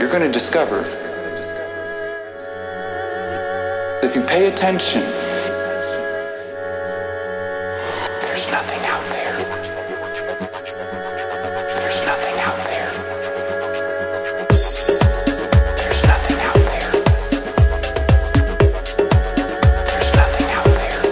you're going to discover, if you pay attention, there's nothing out there. There's nothing out there. There's nothing out there. There's nothing out there.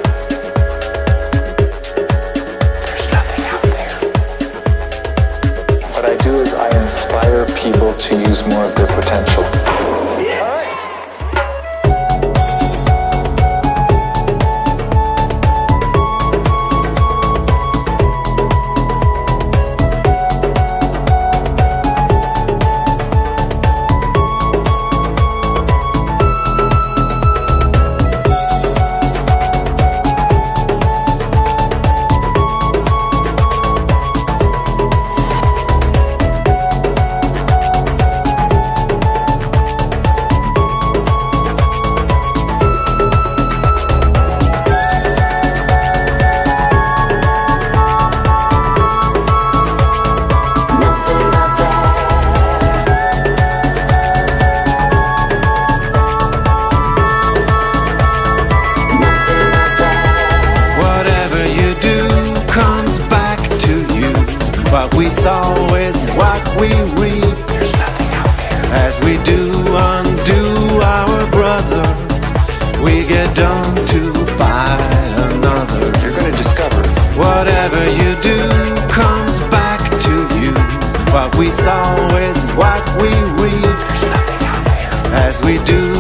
There's nothing out there. What I do is I inspire people to use more of their potential. What we sow is what we reap. There's nothing out there. As we do undo our brother, we get done to by another. You're going to discover, whatever you do comes back to you. What we sow is what we reap. there's nothing out there. As we do